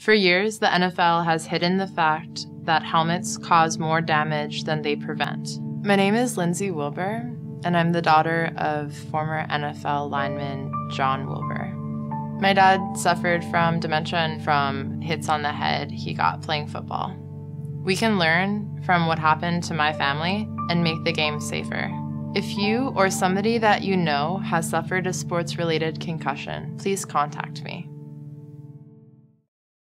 For years, the NFL has hidden the fact that helmets cause more damage than they prevent. My name is Lindsay Wilbur, and I'm the daughter of former NFL lineman John Wilbur. My dad suffered from dementia and from hits on the head he got playing football. We can learn from what happened to my family and make the game safer. If you or somebody that you know has suffered a sports-related concussion, please contact me.